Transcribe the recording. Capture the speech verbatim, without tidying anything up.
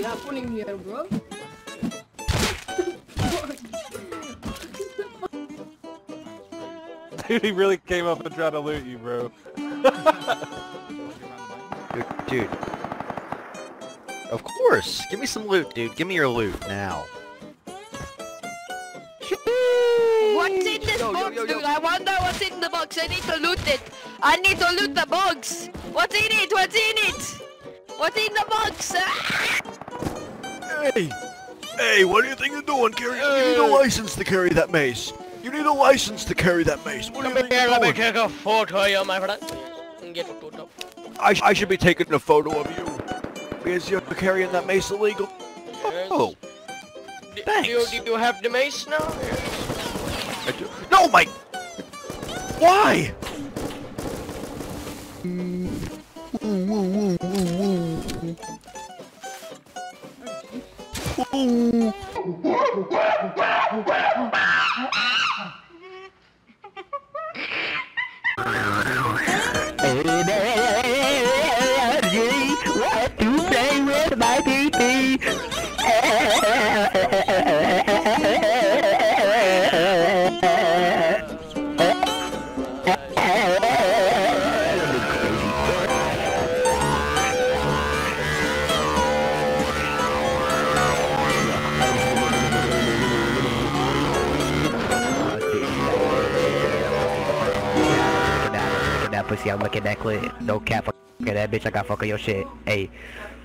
happening here, bro? Dude, he really came up and tried to loot you, bro. Dude, dude. Of course! Give me some loot, dude. Give me your loot, now. What's in this Yo, yo, box, yo, yo. dude? I wonder what's in the box. I need to loot it. I need to loot the box. What's in it? What's in it? What's in the box? Ah! Hey! Hey, what do you think you're doing, carry? You need a license to carry that mace. You need a license to carry that mace. What do you Come think here, you're let me doing? take a photo of you, my friend. Get a photo. I, sh I should be taking a photo of you. Because you're carrying that mace illegal. Yes. Oh. D Thanks. Do you, do you have the mace now? Yes. I do. No, Mike! Why? What to play with my pee-pee? That pussy, I'm looking that clip. No cap, fuck that bitch. I got fuck on your shit. Hey.